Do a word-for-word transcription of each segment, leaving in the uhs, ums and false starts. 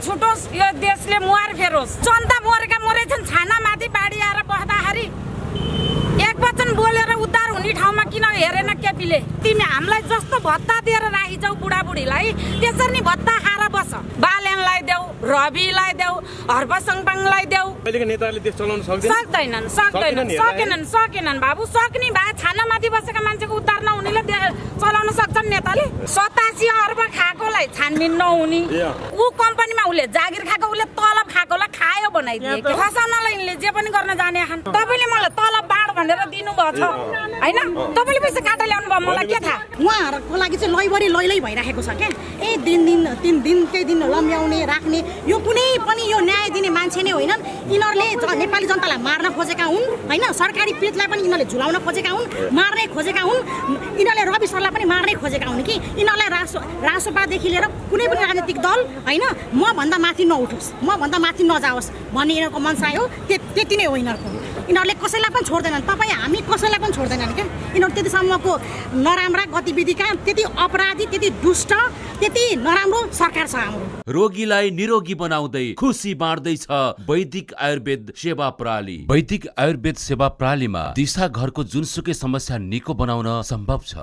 छुटोस्, यो देशले मुहार फेरोस्। जनता मरेका मरे छन्, छानामाथि बाढी आएर बस्दाखेरि एक वचन बोलेर उद्धार हुने ठाउँमा किन हेरेन केपीले? तिमी हामीलाई जस्तो भत्ता दिएर राखिजाऊ बुढाबुढीलाई, त्यसरी नि भत्ता खाएर बस। बालेनलाई देऊ, रविलाई देऊ, हर्प सङपाङलाई देऊ। अहिलेको नेताले देश चलाउन सक्दैन? सक्दैनन्, सक्दैनन्, सकेनन्, सकेनन् बाबु। सक्ने भए छानामाथि बसेका मान्छेको उद्धार नहुनेले चलाउन सक्छन् नेताले। सतासी अर्ब खाएकोलाई छानबिन नहुने, ऊ कम्पनीमा उसले जागिर खाएको, उसले तलब खाएकोलाई खायो बनाइदिए। फसाउनलाई यिनले जे पनि गर्न जाने खान्। तपाईँले मलाई तलब बाँड भनेर दिनुभएको छ होइन? तपाईँले पैसा काटा ल्याउनु भयो, मलाई के थाहा? उहाँहरूको लागि चाहिँ लैबरी लैलै भइराखेको छ क्या। ए दिन दिन तिन दिन केही दिन लम्ब्याउने राख्ने, यो कुनै पनि यो न्याय दिने मान्छे नै होइनन्। यिनीहरूले नेपाली जनतालाई मार्न खोजेका हुन् होइन? सरकारी पेटलाई पनि यिनीहरूले झुलाउन खोजेका हुन्, मार्नै खोजेका हुन्। यिनीहरूले रवि सरलाई पनि मार्नै खोजेका हुन् कि यिनीहरूलाई रासो रासोपादेखि लिएर कुनै पनि राजनीतिक दल होइन म भन्दा माथि नउठोस्, म भन्दा माथि नजाओस् भन्ने यिनीहरूको मनसाय हो। त्यति नै हो यिनीहरूको। यिनीहरूले कसैलाई पनि छोड्दैनन्, तपाईँ हामी कसैलाई पनि छोड्दैनन् क्या। यिनीहरू त्यतिसम्मको नराम्रा गतिविधिका, त्यति अपराधी, त्यति दुष्ट, त्यति नराम्रो सरकार छ हाम्रो। रोगीलाई निरोगी बनाउँदै खुसी बाँड्दैछ वैदिक आयुर्वेद सेवा प्रणाली। वैदिक आयुर्वेद सेवा प्रणालीमा दिशा घरको जुनसुकै समस्या निको बनाउन सम्भव छ।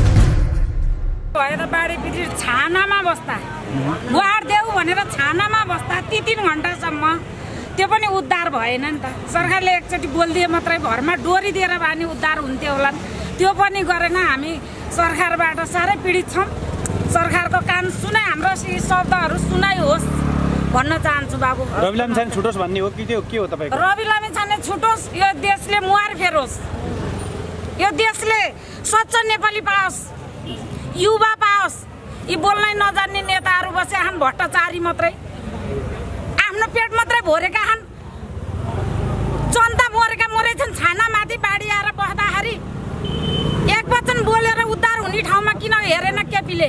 भएर बाढी पीडित छानामा बस्दा, गुहार देऊ भनेर छानामा बस्दा ती तीन घन्टासम्म त्यो पनि उद्धार भएन नि त। सरकारले एकचोटि बोलिदिए मात्रै घरमा डोरी दिएर बानी उद्धार हुन्थ्यो होला, त्यो पनि गरेन। हामी सरकारबाट साह्रै पीडित छौँ। सरकारको कान सुनाइ, हाम्रो शब्दहरू सुनाइ होस् भन्न चाहन्छु बाबु। रवि लामिछाने छुटोस् भन्ने हो कि त्यो के हो तपाईँको? रवि लामिछाने छुटोस्, यो देशले मुहार फेरोस्, यो देशले स्वच्छ नेपाली पाओस्, युवा पाओस्। यी बोल्नै नजान्ने नेताहरू बसे छन्, भट्टाचारी मात्रै, आफ्नो पेट मात्रै भरेका छन्। जनता मरेका मरे छन्, छानामाथि बाढी आएर बस्दाखेरि एक वचन बोलेर उद्धार हुने ठाउँमा किन हेरेन केपीले?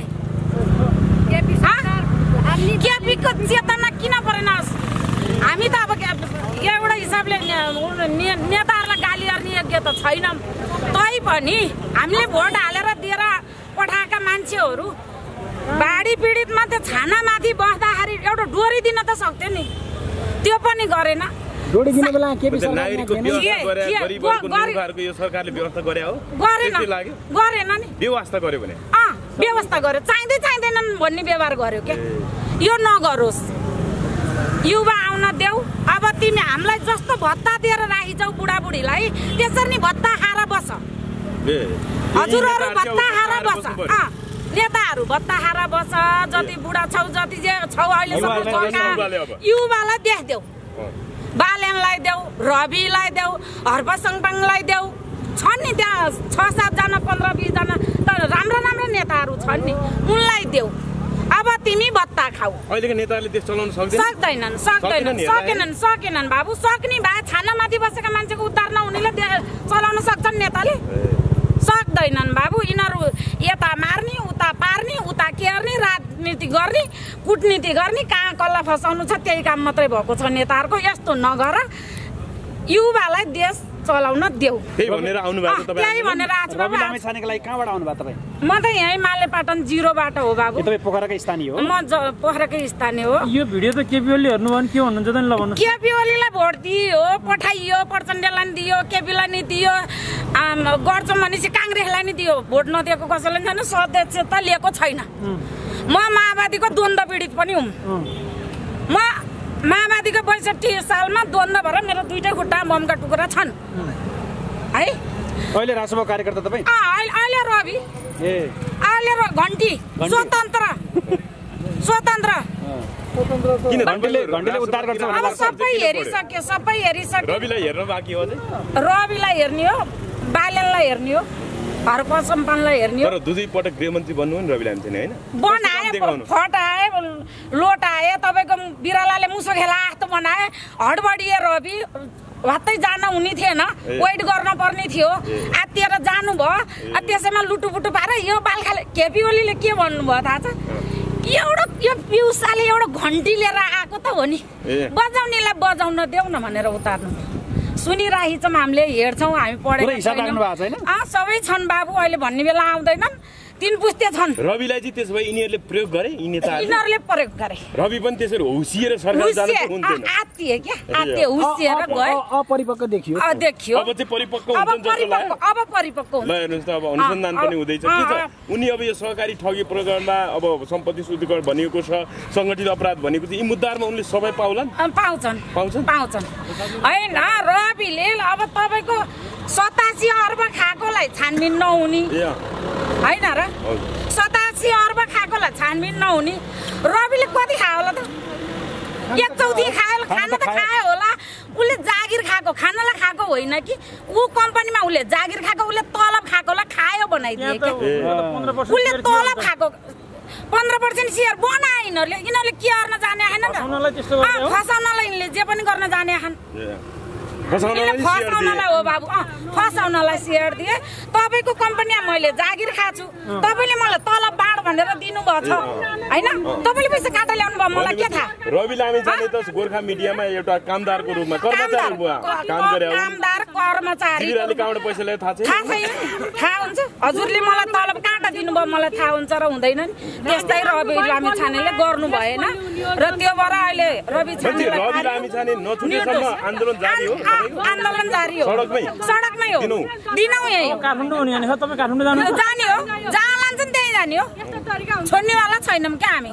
केपीको चेतना किन परेन? हामी त अब एउटा हिसाबले नेताहरूलाई गाली गर्ने योग्य त छैनौँ, तै पनि हामीले भोट हालेर दिएर पठाएका मान्छेहरू बाढी पीडितमा त्यो छानामाथि बस्दाखेरि एउटा डोरी दिन त सक्थ्यो नि, त्यो पनि गरेन। डोरी दिने बेला केपी नागरिकको व्यवस्था गरे, गरिबहरूको निर्वाहको यो सरकारले व्यवस्था गरे हो? गरेन, गरेन नि। व्यवस्था गर्यो भने अँ व्यवस्था गर्यो, चाहिँदै चाहिँदैनन् भन्ने व्यवहार गर्यो क्या। यो नगरोस्, युवा आउन देऊ। अब तिमी हामीलाई जस्तो भत्ता दिएर राखिजाऊ बुढाबुढीलाई, त्यसरी नि भत्ता खाएर बस। हजुरहरू भत्ता खाएर बस, अँ नेताहरू भत्ता खाएर बस। जति बुढा छौ, जति जे छौ अहिलेसम्म युवालाई देख्देऊ, बालेनलाई देऊ, रविलाई देऊ, हर्प सङपाङलाई देऊ। छन् नि त्यहाँ छ सातजना पन्ध्र बिसजना त राम्रा राम्रा नेताहरू छन् नि, उनलाई देऊ। अब तिमी भत्ता खाऊ। अहिलेको नेताले देश चलाउन सक्दैन? सक्दैनन्, सक्दैनन्, सकेनन्, सकेनन् बाबु। सक्ने भए छानामाथि बसेका मान्छेको उद्धार नहुनेले चलाउन सक्छन् नेताले? सक्दैनन् बाबु। यिनीहरू यता मार्ने, उता पार्ने, उता केर्ने, राजनीति गर्ने, कुटनीति गर्ने, कहाँ कसलाई फसाउनु छ त्यही काम मात्रै भएको छ नेताहरूको। यस्तो नगर, युवालाई देश चलाउन देऊ। त्यही भनेर आउनु भएको तपाईँ? त्यही भनेर आज बाबु। रवि लामिछानेको लागि कहाँबाट आउनु भयो तपाईँ? म त यहीँ मालेपाटन जिरोबाट हो बाबु। तपाईँ पोखराकै स्थानीय हो? म पोखराकै स्थानीय हो। यो भिडियो त केपी ओलीले हेर्नुभयो भने के भन्नुहुन्छ त? ल भन्नु। केपी ओलीलाई भोट दियो, पठाइयो, प्रचण्डलाई नि दियो, केपीलाई नि दियो, गर्छौँ भनेपछि काङ्ग्रेसलाई नि दियो। भोट नदिएको कसैलाई छैन, सदस्यता लिएको छैन। म माओवादीको द्वन्द्व पीडित पनि हुँ। म माओवादीको बैसठी सालमा द्वन्द्व भएर मेरो दुईटै खुट्टा बमका टुक्रा छन् है। अहिले राष्ट्रको कार्यकर्ता तपाईँ? अहिले रवि, ए अहिले घन्टी स्वतन्त्र, स्वतन्त्र। किन घन्टीले घन्टीले उद्धार गर्छ अब सबै हेरिसक्यो, सबै हेरिसक्यो। रविलाई हेर्न बाँकी हो? रविलाई हेर्ने हो, बालेनलाई हेर्ने हो, हर्प सङपाङलाई हेर्ने हो। तर दुई पटक गृहमन्त्री बन्नु नि रवि लामिछाने होइन? बनाए, फटाए, लोटाए, तपाईँको बिरालाले मुसो खेला जस्तो बनाए, हडबडिए रवि। भत्तै जान हुने थिएन, वेट गर्न पर्ने थियो, आत्तिएर जानुभयो। त्यसैमा लुटुपुटु पाएर यो बालखाले केपी ओलीले के भन्नुभयो थाहा छ? एउटा यो पिउसाले एउटा घन्टी लिएर आएको त हो नि, बजाउनेलाई बजाउन देऊ न भनेर उतार्नु। सुनिरहेछौँ, हामीले हेर्छौँ, हामी पढेको छैनौँ। सबै छन् बाबु, अहिले भन्ने बेला आउँदैनन्। तीन पुस्ते छन् रविलाई चाहिँ त्यसो भए यिनीहरूले प्रयोग गरे यी नेताहरूले यिनीहरूले प्रयोग गरे रवि पनि त्यसरी हुसिएर सरकार जानु हुन्थेन आत्तिए क्या आत्तिए हुसिएर गए अपरिपक्व देखियो अब देखियो अब चाहिँ परिपक्व अब हुन्छन् जस्तो लाग्यो परिपक्व अब परिपक्व ल हेर्नुहोस् त अब अनुसन्धान पनि हुँदैछ के छ उनी अब यो सहकारी ठगी प्रकरणमा अब सम्पत्ति शुद्धिकरण भनिएको छ सङ्गठित अपराध भनेको चाहिँ यी मुद्दाहरूमा उनले सबै पाउलान् पाउँछन् पाउँछन् पाउँछन् होइन रविले अब तपाईँको सतासी अर्ब खाएकोलाई छानबिन नहुने होइन र सतासी अर्ब खाएकोलाई छानबिन नहुने रविले कति खायो होला त एक चौथी खायो खाना त खायो होला उसले जागिर खाएको खानालाई खाएको होइन कि ऊ कम्पनीमा उसले जागिर खाएको उसले तलब खाएकोलाई खायो बनाइदिए कि उसले तलब खाएको पन्ध्र पर्सेन्ट सेयर बनाए यिनीहरूले यिनीहरूले के गर्न जाने आएन त फसाउनलाई यिनले जे पनि गर्न जाने आएन फसाउनलाई हो बाबु अँ फसाउनलाई सेयर दिए तपाईँको कम्पनीमा मैले जागिर खाछु तपाईँले मलाई तलब बाँड भनेर दिनुभएको छ होइन तपाईँले पैसा काटा ल्याउनु भयो मलाई के थाहा रवि लामिछाने त गोर्खा मिडियामा एउटा कामदारको रूपमा कर्मचारी काम गरे कामदार कर्मचारी जिराले कहाँबाट पैसा ल्यायो थाहा छैन थाहा छैन थाहा हुन्छ हजुरले मलाई तलब काटा दिनुभयो मलाई थाहा हुन्छ र हुँदैन नि त्यस्तै रवि लामिछानेले गर्नु भएन र त्योबाट अहिले रवि रवि लामिछाने नछुटेसम्म आन्दोलन जारी हो आन्दोलन जारी हो सडकमै सडकमै हो दिनौ यही हो काठमाडौँ हुने भने तपाईँ काठमाडौँ जानु जाने हो जहाँ लान्छ नि त्यही जाने हो छोड्नेवाला छैनौँ क्या हामी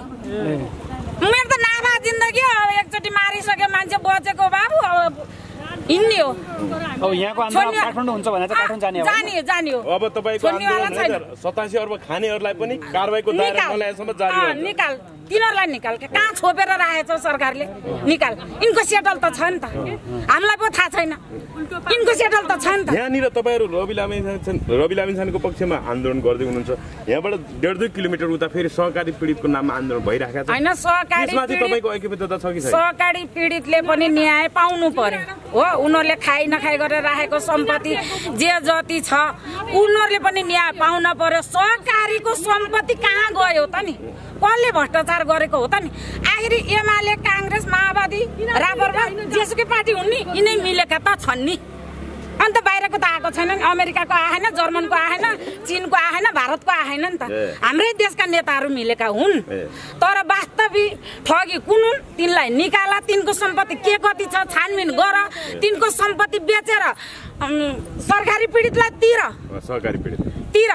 मेरो त नाफा जिन्दगी हो अब एकचोटि मारिसक्यो मान्छे बचेको बाबु अब हिँड्ने हो अब यहाँको आन्दोलन काठमाडौँ हुन्छ भने चाहिँ काठमाडौँ जाने हो जाने हो जाने हो अब तपाईँको आन्दोलन सतासी अर्ब खानेहरूलाई पनि कारबाहीको दायरा नल्याएसम्म जारी हुन्छ निकाल तिनीहरूलाई निकाल कहाँ छोपेर राखेको छ सरकारले निकाल यिनको सेटल त छ नि त हामीलाई पो थाहा छैन यिनको सेटल त छ नि त यहाँनिर तपाईँहरू रवि लामिछाने रवि लामिछानेको पक्षमा आन्दोलन गर्दै हुनुहुन्छ यहाँबाट डेढ दुई किलोमिटर उता फेरि सहकारी पीडितको नाममा आन्दोलन भइराखेको छ होइन सहकारी तपाईँको ऐक्यबद्धता छ कि छैन सहकारी पीडितले पनि न्याय पाउनु पर्यो हो उनीहरूले खाइ नखाइ गरेर राखेको सम्पत्ति जे जति छ उनीहरूले पनि न्याय पाउन पर्यो सहकारीको सम्पत्ति कहाँ गयो त नि कसले भ्रष्टाचार गरेको हो त नि आखिर एमाले काङ्ग्रेस माओवादी रापरपा जेसुकै पार्टी हुन् नि यिनै मिलेका त छन् नि अन्त बाहिरको त आएको छैन नि अमेरिकाको आएन जर्मनको आएन चीनको आएन भारतको आएन नि त हाम्रै देशका नेताहरू मिलेका हुन् तर वास्तविक ठगी कुन हुन् तिनलाई निकाला तिनको सम्पत्ति के कति छ छानबिन गर तिनको सम्पत्ति बेचेर सरकारी पीडितलाई तिर सहकारी पीडित तिर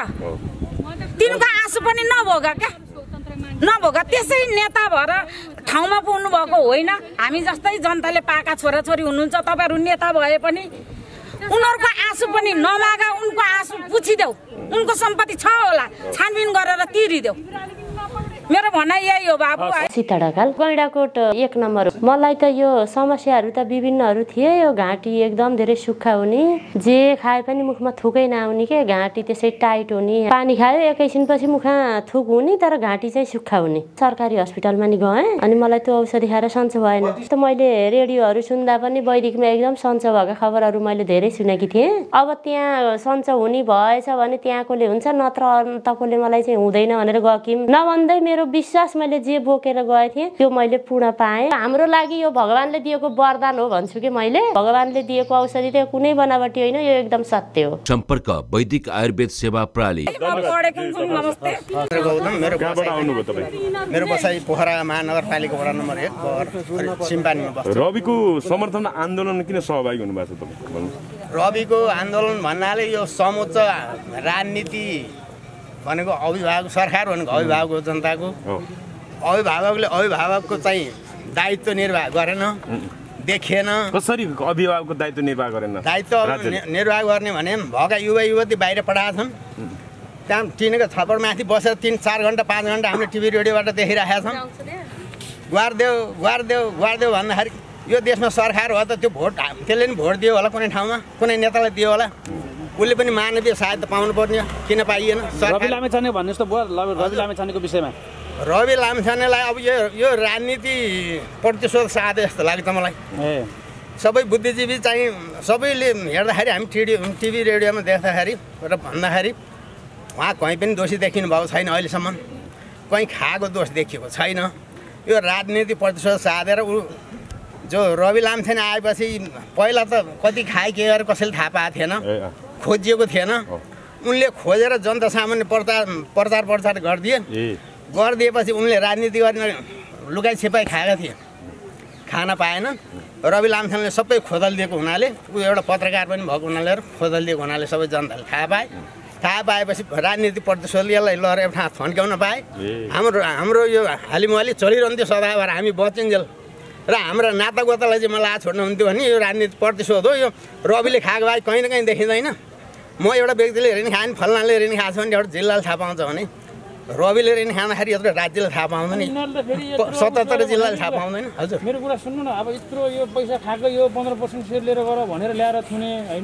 तिनको आँसु पनि नभोग क्या नभोग त्यसै नेता भएर ठाउँमा पुग्नु भएको होइन हामी जस्तै जनताले पाएका छोराछोरी हुनुहुन्छ तपाईँहरू नेता भए पनि उनीहरूको आँसु पनि नमागा उनको आँसु पुछिदेऊ उनको सम्पत्ति छ होला छानबिन गरेर तिरिदेऊ मेरो भनाइ यही हो बाबु सीता ढकाल गैँडाकोट एक नम्बर हो मलाई त यो समस्याहरू त विभिन्नहरू थिए यो घाँटी एकदम धेरै सुक्खा हुने जे खाए पनि मुखमा थुकै नआउने के घाँटी त्यसै टाइट हुने पानी खायो एकैछिनपछि मुखमा थुक हुने तर घाँटी चाहिँ सुक्खा हुने सरकारी हस्पिटलमा नि गएँ अनि मलाई त्यो औषधि खाएर सन्चो भएन त मैले रेडियोहरू सुन्दा पनि वैदिकमा एकदम सन्चो भएको खबरहरू मैले धेरै सुनेकी थिएँ अब त्यहाँ सन्चो हुने भएछ भने त्यहाँकोले हुन्छ नत्र तकोले मलाई चाहिँ हुँदैन भनेर गकिम नभन्दै मेरो विश्वास मैले जे बोकेर गए थिएँ त्यो मैले पूर्ण पाएँ हाम्रो लागि यो भगवानले दिएको वरदान हो भन्छु कि मैले भगवानले दिएको औषधि त कुनै बनावटी होइन यो एकदम सत्य हो सम्पर्क वैदिक आयुर्वेद सेवा प्रणाली मेरो बसाई पोखरा महानगरपालिका वडा नम्बर एक सिम्पानीमा बस्छु रविको समर्थनमा आन्दोलन किन सहभागी हुनुभएको छ तपाईँ रविको आन्दोलन भन्नाले यो समुच्च राजनीति भनेको अभिभावक सरकार भनेको अभिभावक हो जनताको अभिभावकले अभिभावकको चाहिँ दायित्व निर्वाह गरेन देखिएन कसरी अभिभावकको दायित्व निर्वाह गरेन दायित्व निर्वाह गर्ने भने भएका युवा युवती बाहिर पठाएका छन् त्यहाँ टिनको छप्परमाथि बसेर तिन चार घन्टा पाँच घन्टा हामीले टिभी रेडियोबाट देखिरहेका छौँ गुहारदेऊ गुहारदेऊ गुहारदेऊ भन्दाखेरि यो देशमा सरकार हो त त्यो भोट त्यसले नि भोट दियो होला कुनै ठाउँमा कुनै नेतालाई दियो होला उसले पनि मानवीय सहायता पाउनु पर्ने किन पाइएन रवि लामिछाने भन्नुहोस् त रवि लामिछानेको विषयमा रवि लामिछानेलाई अब यो यो राजनीति प्रतिशोध साधे जस्तो लाग्छ मलाई सबै बुद्धिजीवी चाहिँ सबैले हेर्दाखेरि हामी टिभी टिभी रेडियोमा देख्दाखेरि र भन्दाखेरि उहाँ कहीँ पनि दोषी देखिनु भएको छैन अहिलेसम्म कहीँ खाएको दोष देखिएको छैन यो राजनीति प्रतिशोध साधेर ऊ जो रवि लामिछाने आएपछि पहिला त कति खाए के गरेर कसैले थाहा पाएको थिएन खोजिएको थिएन उनले खोजेर जनता सामान्य प्रचार प्रचार प्रचार गरिदिए गरिदिएपछि उनले राजनीति गर्ने लुकाइ छिपाइ खाएका थिए खान पाएन रवि लामिछानेले सबै खोदलिदिएको हुनाले ऊ एउटा पत्रकार पनि भएको हुनाले खोदलिदिएको हुनाले सबै जनताले थाहा पाए थाहा पाएपछि राजनीति प्रतिशोधले यसलाई लहर एउटा थन्क्याउन पाए हाम्रो हाम्रो यो हालिमुहाली चलिरहन्थ्यो सदाभर हामी बचिन्जेल र हाम्रा नातागोतालाई चाहिँ मलाई छोड्नु हुन्थ्यो भने यो राजनीति प्रतिशोध हो यो रविले खाएको भए कहीँ न कहीँ देखिँदैन म एउटा व्यक्तिले ऋण खाएँ फल्नाले ऋण खाएको छ भने एउटा जिल्लाले थाहा पाउँछ भने रविले ऋण खाँदाखेरि यत्रो राज्यले थाहा पाउँदैन सतहत्तर जिल्लाले थाहा पाउँदैन हजुर मेरो कुरा सुन्नु न अब यत्रो यो पैसा खाएको यो पन्ध्र पर्सेन्ट सेयर लिएर गर भनेर ल्याएर थुने होइन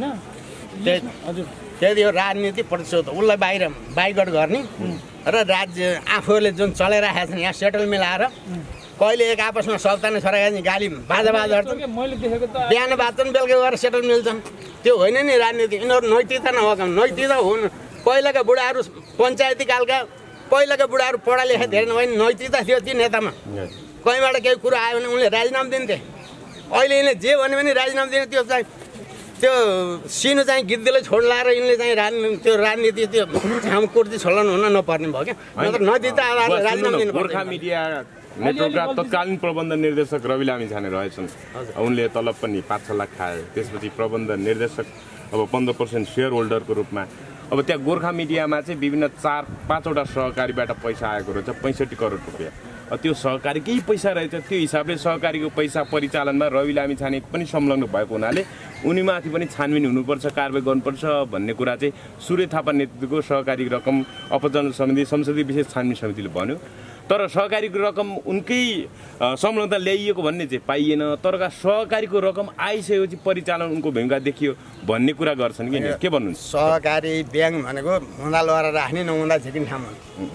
हजुर त्यही यो राजनीति प्रतिशोध उसलाई बाहिर बाइकट गर्ने र राज्य आफूले जुन चलाइरहेका छन् यहाँ सेटल मिलाएर कहिले एक आपसमा सल्ताने छोराका गाली बाजा बाजा बिहान बाँच्छन् बेलुका गएर सेटल मिल्छन् त्यो होइन नि राजनीति यिनीहरू नैतिकता नभएको नैतिकता हुन् पहिलाका बुढाहरू पञ्चायती कालका पहिलाका बुढाहरू पढा लेखा धेरै नभए नैतिकता थियो ती नेतामा कहीँबाट केही कुरो आयो भने उनले राजीनामा दिन्थे अहिले यिनले जे भन्यो भने राजीनामा दिने त्यो चाहिँ त्यो सिनो चाहिँ गिद्धले छोड लाएर यिनले चाहिँ राजनीति त्यो राजनीति त्यो ठाउँ कुर्ती छोड्नु हुन नपर्ने भयो क्या नत्र नैतिकता आधारले राजीनामा दिनु गोर्खा मिडिया नेटवर्कका तत्कालीन प्रबन्ध निर्देशक रवि लामिछाने रहेछन् उनले तलब पनि पाँच छ लाख खाए त्यसपछि प्रबन्ध निर्देशक अब पन्ध्र पर्सेन्ट सेयर होल्डरको रूपमा अब त्यहाँ गोर्खा मिडियामा चाहिँ विभिन्न चार पाँचवटा सहकारीबाट पैसा आएको रहेछ पैँसठी करोड रुपियाँ त्यो सहकारी केही पैसा रहेछ त्यो हिसाबले सहकारीको पैसा परिचालनमा रवि लामिछाने पनि संलग्न भएको हुनाले उनीमाथि पनि छानबिन हुनुपर्छ कारबाही गर्नुपर्छ भन्ने कुरा चाहिँ सूर्य थापा नेतृत्वको सहकारी रकम अपजन समिति संसदीय विशेष छानबिन समितिले भन्यो तर सहकारीको रकम उनकै संलग्नता ल्याइएको भन्ने चाहिँ पाइएन तर सहकारीको रकम आइसकेपछि परिचालन उनको भूमिका देखियो भन्ने कुरा गर्छन् कि के भन्नुहुन्छ सहकारी ब्याङ्क भनेको हुँदा लगाएर राख्ने नहुँदा झिकिने ठाउँमा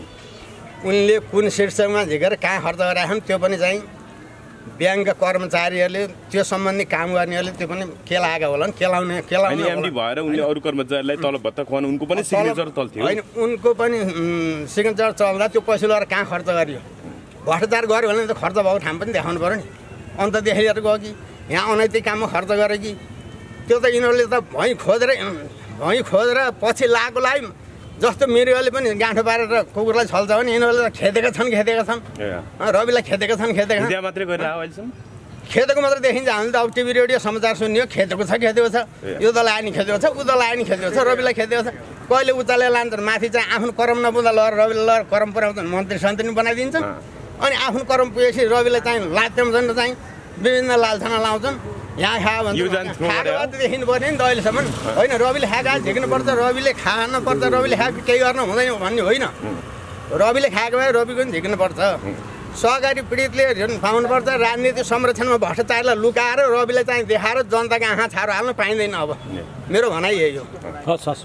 उनले कुन शीर्षकमा झिकेर कहाँ खर्च गरिराख्छन् त्यो पनि चाहिँ ब्याङ्कका कर्मचारीहरूले त्यो सम्बन्धी काम गर्नेहरूले त्यो पनि केलाएका होलान् केलाउने केलाउने एमडी भएर उनले अरू कर्मचारीलाई तलब भत्ता खुवाउनु उनको पनि सिग्नेचर चल्थ्यो होइन उनको पनि सिग्नेचर चल्दा त्यो पैसा लगाएर कहाँ खर्च गरियो भ्रष्टाचार गर्यो भने त खर्च भएको ठाउँ पनि देखाउनु पऱ्यो नि अन्त देखेर गयो कि यहाँ अनैतिक काममा खर्च गरे कि त्यो त यिनीहरूले त भैँ खोजेर भैँ खोजेर पछि लागेकोलाई जस्तो मृगले पनि गाँठो पारेर कुकुरलाई छल्छ भने यिनीहरूले त खेदेका छन् खेदेका छन् रविलाई खेदेका छन् खेदेका छन् मात्रै गरेर अहिलेसम्म खेदेको मात्रै देखिन्छ हामीले त अब टिभी रेडियो समाचार सुन्यो खेदेको छ खेदेको छ यो दल आयो नि खेदेको छ ऊ दल आयो नि खेदेको छ रविलाई खेदेको छ कहिले उचाले लान्छन् माथि चाहिँ आफ्नो करम नपुग्दा लगेर रविले लगेर करम पुऱ्याउँछन् मन्त्री सन्त्री बनाइदिन्छन् अनि आफ्नो करम पुगेपछि रविलाई चाहिँ लात्याउँछन् र चाहिँ विभिन्न लालछाना लाउँछन् यहाँ खायो भने खाएको त देखिनु पर्ने नि त अहिलेसम्म होइन रविले खाएको झिक्नुपर्छ रविले खानुपर्छ रविले खाएको केही गर्न हुँदैन भन्ने होइन रविले खाएको भए रविको पनि झिक्नुपर्छ सहकारी पीडितले पाउनुपर्छ राजनीति संरक्षणमा भ्रष्टाचारलाई लुकाएर रविले चाहिँ देखाएर जनताको आँखा छारो हाल्न पाइँदैन अब मेरो भनाइ यही हो